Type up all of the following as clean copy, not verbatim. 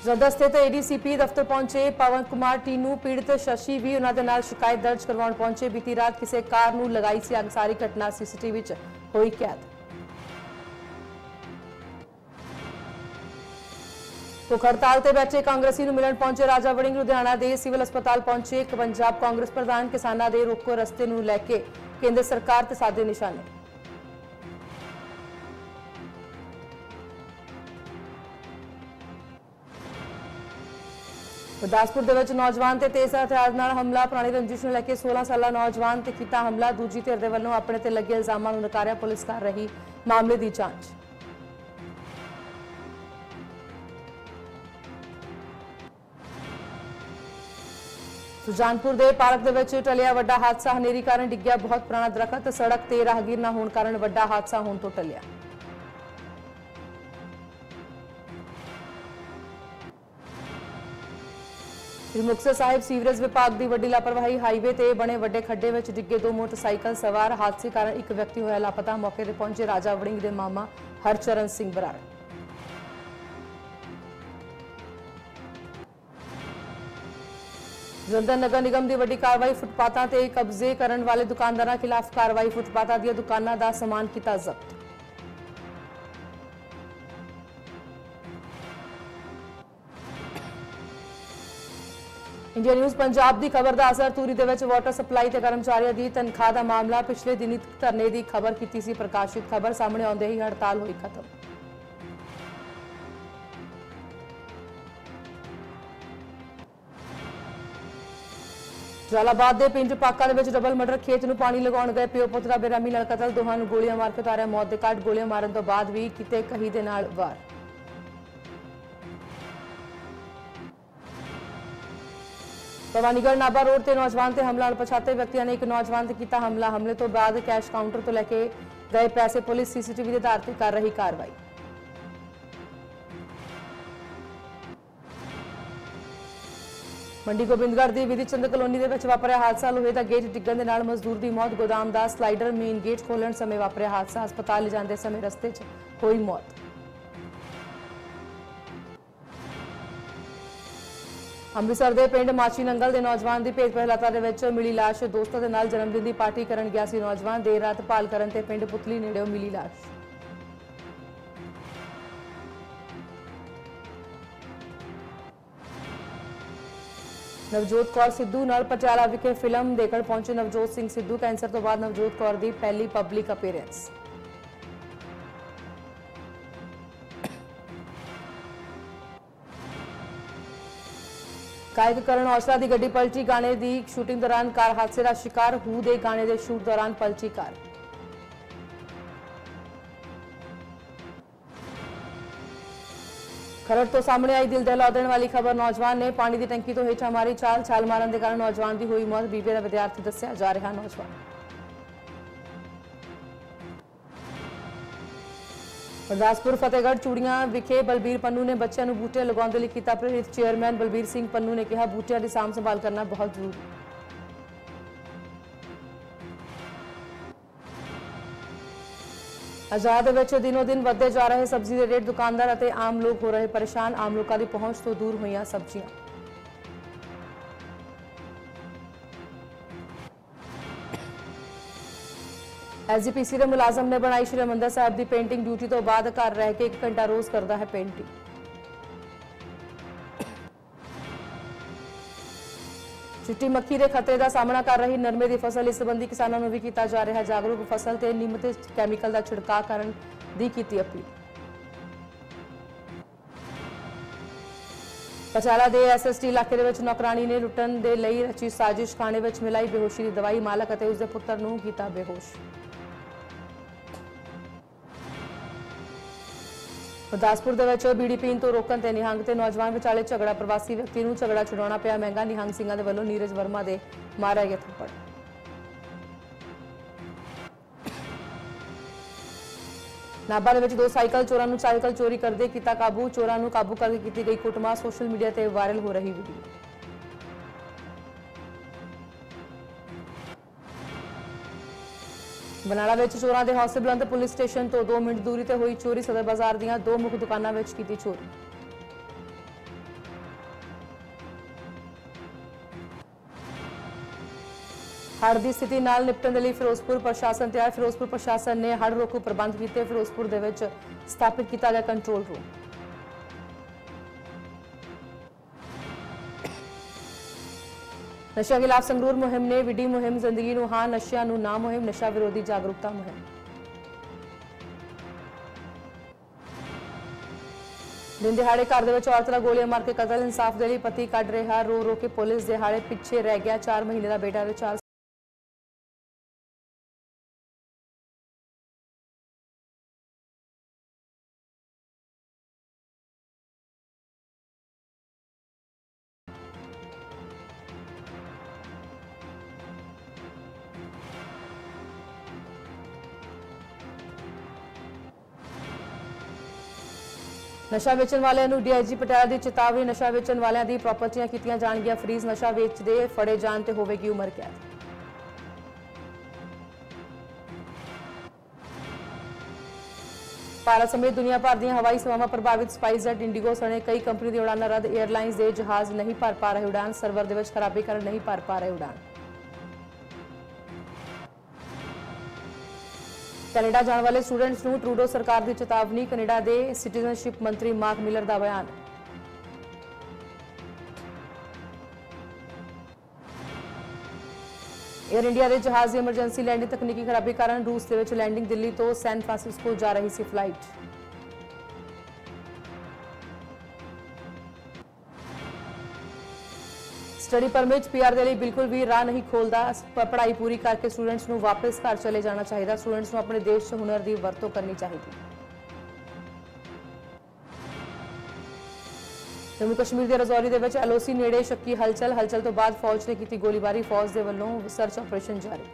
जलंधर स्थित एडीसीपी दफ्तर पहुंचे पवन कुमार टीनू पीड़ित शशि भी उन्हां दे नाल शिकायत दर्ज करवाउण पहुंचे। बीती रात किसी कार नूं लगाई सी अग, सारी घटना सीसीटीवी च होई कैद। भुख हड़ताल ते बैठे कांग्रेसी नूं मिलण पहुंचे राजा वड़िंग लुधियाना दे सिविल अस्पताल पहुंचे। पंजाब कांग्रेस प्रधान किसानां दे रोको रस्ते नूं लैके केंद्र सरकार ते साधे निशाने। गुरदासपुर दे विच नौजवान ते तेज हथियार नाल हमला। पुरानी रंजिश नूं लैके 16 साला नौजवान ते कीता हमला। दूजी धिर दे वल्लों अपने ते लगे इल्जामां नूं नकारिया। पुलिस कर रही मामले दी जांच। सुजानपुर दे पार्क दे विच टलिया वड्डा हादसा। हनेरी कारण डिग्गिया बहुत पुराना दरखत। सड़क ते राहगीर ना होण कारण वड्डा हादसा होण तो टलिया। श्री मुक्तसर साहिब सीवरेज विभाग की वड्डी लापरवाही। हाईवे ते बने वड्डे खड्डे में डिगे 2 मोटरसाइकिल सवार। हादसे कारण एक व्यक्ति होया लापता। मौके ते पहुंचे राजा वड़िंग दे मामा हरचरण सिंह बराड़। जलंधर नगर निगम की वड्डी कार्रवाई। फुटपाथां ते कब्जे करने वाले दुकानदारों खिलाफ कार्रवाई। फुटपाथां दी दुकानां दा समान कीता जब्त। इंडिया न्यूज़ पंजाब की खबर का असर। तूरी दे विच वाटर सप्लाई ते कर्मचारियों की तनख्वाह का मामला। पिछले दिनी धरने की खबर की सी प्रकाशित। खबर सामने आउंदे ही हड़ताल हुई खत्म। जलालाबाद के पिंड पाका दे विच डबल मर्डर। खेत नूं पानी लगाउण गए पिओ पुत्र दा बेरहमी नाल कतल। दोहां नूं गोलियां मार के उतारिया मौत दे घाट। गोलियां मारन तो बाद भी किते कही दे नाल वार। भवानीगढ़ नाभा रोड ते नौजवान ते हमला। अणपछाते व्यक्तियों ने एक नौजवान ते कीता हमला। हमले तो बाद कैश काउंटर तो लेके गए पैसे। पुलिस सीसीटीवी के आधार पर कर रही कार्रवाई। मंडी गोबिंदगढ़ की विधि चंद कलोनी के विच वापरिया हादसा। लोहे का गेट डिग्गण दे नाल मजदूर की मौत। गोदाम का स्लाइडर मेन गेट खोलण समय वापरिया हादसा। हस्पताल ले जाते समय रस्ते च हुई मौत। अमृतसर के पिंड माची नंगल के नौजवान की भेद पहलाता दे विच मिली लाश। दोस्तों के नाल जन्मदिन की पार्टी करन गया सी नौजवान। देर रात भाल करन ते पिंड पुतली नेड़ेओ मिली लाश। नवजोत कौर सिद्धू नाल पटियाला विखे फिल्म देखण पहुंचे नवजोत सिंह सिद्धू। कैंसर तो बाद नवजोत कौर की पहली पब्लिक अपीयरेंस। गायक करण औजला की गड्डी पलटी। गाने की शूटिंग दौरान कार हादसे का शिकार। हू दे गाने के शूट दौरान पलटी कार। खरड़ तो सामने आई दिल दहला देने वाली खबर। नौजवान ने पानी की टंकी तो हेठा मारी छाल। छाल मारन के कारण नौजवान की हुई मौत। बीबीए का विद्यार्थी दस्या जा रहा नौजवान। गुरदासपुर फतेहगढ़ चूड़ियां विखे बलबीर पन्नू ने बच्चों को बूटियां लगाने लिए किया प्रेरित। चेयरमैन बलबीर सिंह पन्नू ने कहा बूटियां की सांभ संभाल करना बहुत जरूरी। आजाद विच दिनों दिन बढ़ते जा रहे सब्जी के रेट। दुकानदार और आम लोग हो रहे परेशान। आम लोगों की पहुंच तो दूर हुई सब्जियां। एसजीपीसी के मुलाजम ने बनाई श्री हरिमंदर साहिब की पेंटिंग। ड्यूटी तो बाद घर रह के 1 घंटा रोज करता है पेंटिंग। चिट्टी मक्खी के खतरे का सामना कर रही नरमे की फसल। इस संबंधी किसानों को भी किया जा रहा है जागरूक। फसल से निम ते कैमिकल का छिड़काव करने की की अपील। पटियाला के एसएसटी इलाके के नौकरानी ने लुटन के लिए रची साजिश। खाने में मिलाई बेहोशी की दवाई। मालक और उसके पुत्र को किया बेहोश। गुरदासपुर के बीड़ी पीण तो रोकण ते निहंग ते नौजवान विचाले झगड़ा। प्रवासी व्यक्ति को झगड़ा छुड़ाना पिया महंगा। निहंग सिंह के वलों नीरज वर्मा के मारा गया थप्पड़। नाभा के 2 साइकिल चोरों को साइकिल चोरी करते किया काबू। चोरों को काबू करके की गई कुटमार। सोशल मीडिया पर वायरल हो रही वीडियो। बनाला में चोरों के हौसले बुलंद। पुलिस स्टेशन तो 2 मिनट दूरी पर हुई चोरी। सदर बाजार दीयां 2 मुख दुकानों में की चोरी। ਹੜ੍ਹ ਦੀ ਸਥਿਤੀ ਨਾਲ ਨਿਪਟਣ ਦੇ ਲਈ ਫਿਰੋਜ਼ਪੁਰ ਪ੍ਰਸ਼ਾਸਨ ਤਿਆਰ। ਫਿਰੋਜ਼ਪੁਰ ਪ੍ਰਸ਼ਾਸਨ ਨੇ ਹੜ੍ਹ ਰੋਕੂ ਪ੍ਰਬੰਧ ਕੀਤੇ। ਫਿਰੋਜ਼ਪੁਰ ਦੇ ਵਿੱਚ ਸਥਾਪਿਤ ਕੀਤਾ ਗਿਆ ਕੰਟਰੋਲ ਰੂਮ। ਨਸ਼ਾ ਖਿਲਾਫ ਸੰਗਰੂਰ ਮੁਹਿੰਮ ਨੇ ਵਿੱਢੀ ਮੁਹਿੰਮ ਜ਼ਿੰਦਗੀ ਨੂੰ ਹਾਂ ਨਸ਼ਿਆਂ ਨੂੰ ਨਾ ਮੁਹਿੰਮ ਨਸ਼ਾ ਵਿਰੋਧੀ ਜਾਗਰੂਕਤਾ ਮੁਹਿੰਮ। ਦਿਨ ਦਿਹਾੜੇ ਘਰ ਦੇ ਵਿੱਚ ਔਰਤ ਦਾ ਗੋਲੀਆਂ ਮਾਰ ਕੇ ਕਤਲ। ਇਨਸਾਫ ਦੇ ਲਈ ਪਤੀ ਕੱਢ ਰਿਹਾ ਰੋ ਰੋ ਕੇ ਪੁਲਿਸ ਦਿਹਾੜੇ ਪਿੱਛੇ ਰਹਿ ਗਿਆ 4 ਮਹੀਨੇ ਦਾ ਬੇਟਾ ਤੇ 4 ਨਸ਼ਾ ਵੇਚਣ ਵਾਲਿਆਂ ਨੂੰ ਡੀਆਈਜੀ ਪਟਿਆਲਾ ਦੀ ਚੇਤਾਵਨੀ। ਨਸ਼ਾ ਵੇਚਣ ਵਾਲਿਆਂ ਦੀ ਪ੍ਰਾਪਰਟੀਆਂ ਕੀਤੀਆਂ ਜਾਣਗੀਆਂ ਫਰੀਜ਼। ਨਸ਼ਾ ਵੇਚਦੇ ਫੜੇ ਜਾਣ ਤੇ ਹੋਵੇਗੀ ਉਮਰ ਕੈਦ। ਭਾਰਤ ਸਮੇਤ ਦੁਨੀਆ ਭਰ ਦੀਆਂ ਹਵਾਈ ਸੇਵਾਵਾਂ ਪ੍ਰਭਾਵਿਤ। ਸਪਾਈਸਜੈਟ ਇੰਡੀਗੋ ਸਣੇ ਕਈ ਕੰਪਨੀ ਦੀਆਂ ਉਡਾਨਾਂ ਰੱਦ। 에ਅਰਲਾਈਨਸ ਦੇ ਜਹਾਜ਼ ਨਹੀਂ ਭਰ ਪਾ ਰਹੇ ਉਡਾਨ। ਸਰਵਰ ਦੇ ਵਿੱਚ ਖਰਾਬੀ ਕਾਰਨ ਨਹੀਂ ਭਰ ਪਾ ਰਹੇ ਉਡਾਨ। ਕੈਨੇਡਾ ਜਾਣ ਵਾਲੇ ਸਟੂਡੈਂਟਸ ਨੂੰ ਟਰੂਡੋ ਸਰਕਾਰ ਦੀ ਚੇਤਾਵਨੀ। ਕੈਨੇਡਾ ਦੇ ਸਿਟੀਜ਼ਨਸ਼ਿਪ ਮੰਤਰੀ ਮਾਰਕ ਮਿਲਰ ਦਾ ਬਿਆਨ। 에ਅਰ ਇੰਡੀਆ ਦੇ ਜਹਾਜ਼ ਦੀ ਐਮਰਜੈਂਸੀ ਲੈਂਡਿੰਗ ਤਕਨੀਕੀ ਖਰਾਬੀ ਕਾਰਨ ਰੂਸ ਦੇ ਵਿੱਚ ਲੈਂਡਿੰਗ। ਦਿੱਲੀ ਤੋਂ ਸੈਨ ਫਰਾਂਸਿਸਕੋ ਜਾ ਰਹੀ ਸੀ ਫਲਾਈਟ। स्टडी परमिट पीआर के लिए बिल्कुल भी राह नहीं खोलता। पढ़ाई पूरी करके स्टूडेंट्स को वापस घर चले जाना चाहिए। स्टूडेंट्स को अपने देश से हुनर की वरतों करनी चाहिए। जम्मू कश्मीर के रजौरी के एलओसी नेड़े शक्की हलचल तो बाद फौज ने की गोलीबारी। फौज के वालों सर्च ऑपरेशन जारी।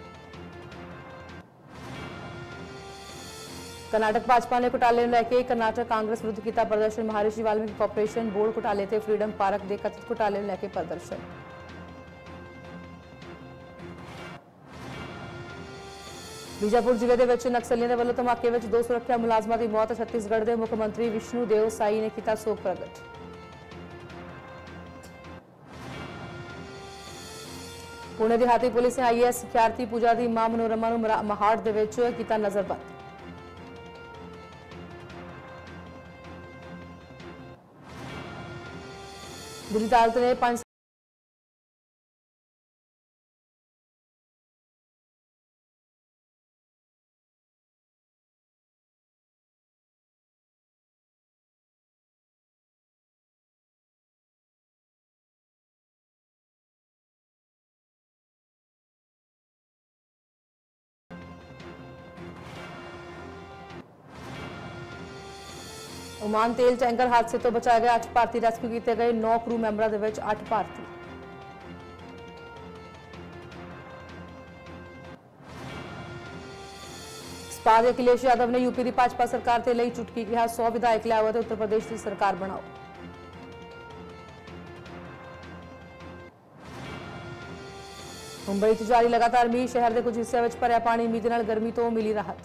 कर्नाटक भाजपा ने घोटाले लैके कर्नाटक कांग्रेस विरुद्ध किया प्रदर्शन। महर्षि वाल्मीकि कॉरपोरेशन बोर्ड घोटाले ते फ्रीडम पार्क के कथित घोटाले लैके प्रदर्शन। बीजापुर जिले के नक्सलियों के वालों धमाके में 2 सुरक्षा मुलाजमां की मौत। छत्तीसगढ़ के मुख्यमंत्री विष्णुदेव साई ने किया शोक प्रगट। पुणे देहाती पुलिस ने आईएएस सिख्यार्थी पूजा की मां मनोरमा महाड़ किया नजरबंद। दिल्ली अदालत ने 5 ओमान तेल टैंकर हादसे तो बचाया गया। 8 भारतीय रेस्क्यू किए गए। 9 क्रू मैंबरों के 8 भारतीय। सपा के अखिलेश यादव ने यूपी की भाजपा सरकार से ली चुटकी। कहा 100 विधायक लिया हुआ तो उत्तर प्रदेश की सरकार बनाओ। मुंबई जारी लगातार मीह। शहर के कुछ हिस्सों में भरिया पानी। मीह के नाल गर्मी तो मिली राहत।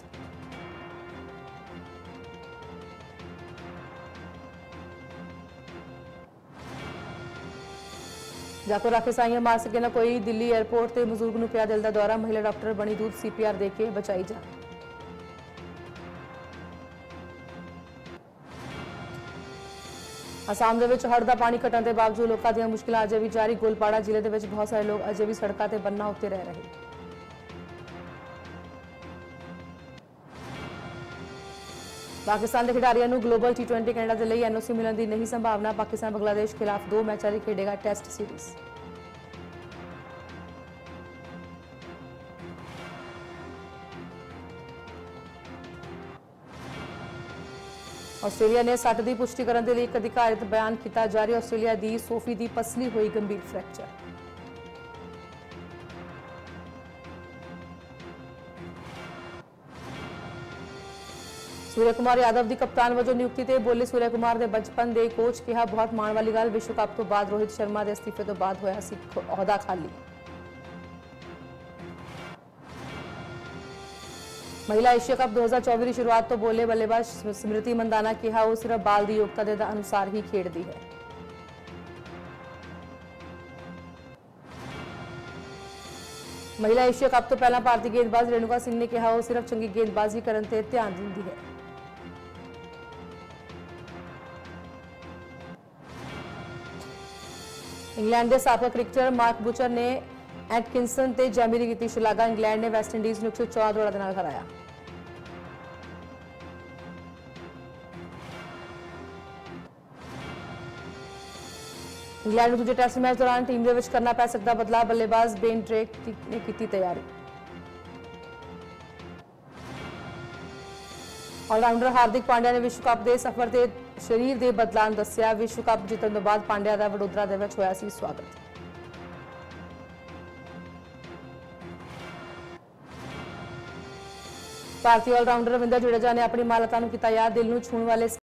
जाको राखे साइयां मार सके ना कोई। दिल्ली एयरपोर्ट से बजुर्ग नूं पिया दिल का दौरा। महिला डॉक्टर बनी दूध सीपीआर दे के बचाई जान। आसाम के हड़ का पानी घटन के बावजूद लोगों दी मुश्किल अजे भी जारी। गोलपाड़ा जिले के बहुत सारे लोग अजे भी सड़कों से बन्ना उत्ते रह रहे। पाकिस्तान के खिडारियों को ग्लोबल T20 कैनेडा के लिए एनओसी मिलने की नहीं संभावना। पाकिस्तान बांग्लादेश खिलाफ 2 मैचों की खेडेगा टेस्ट सीरीज। आस्ट्रेलिया ने सट की पुष्टि करने के लिए एक अधिकारित बयान किया जारी। आस्ट्रेलिया की सोफी की पसली हुई गंभीर फ्रैक्चर। सूर्य कुमार यादव की कप्तान वजों नियुक्ति से बोले सूर्य कुमार के बचपन के कोच। कहा बहुत माण वाली गल। विश्व कप तो बाद रोहित शर्मा के अस्तीफे तो बाद होया सी अहुदा खाली। महिला एशिया कप 2024 की शुरुआत तो बोले बल्लेबाज स्मृति मंदाना। कहा वो सिर्फ बाल की योग्यता के अनुसार ही खेडती है। महिला एशिया कप तो पहला भारतीय गेंदबाज रेणुका सिंह ने कहा, वो सिर्फ चंगी गेंदबाजी करन ते ध्यान दिंदी है। इंग्लैंड के साबका क्रिकेटर मार्क बुचर ने एटकिंसन ते जैमी दी कीती शलाघा। इंग्लैंड ने वैस्टइंडीज नूं 114 दौड़ां दे नाल हराया। इंग्लैंड नूं दूजे टेस्ट मैच दौरान टीम दे विच करना पै सकदा बदलाव। बल्लेबाज बेन ड्रेक ने कीती तैयारी। ऑलराउंडर हार्दिक पांड्या ने विश्व कप के सफर के शरीर के बदलाव दस्सिया। विश्व कप जितने तो बाद पांड्या का वडोदरा दे विच होया सी स्वागत। भारतीय ऑलराउंडर रविंद्र जडेजा ने अपनी मालता नूं कीता याद। दिल नूं छूण वाले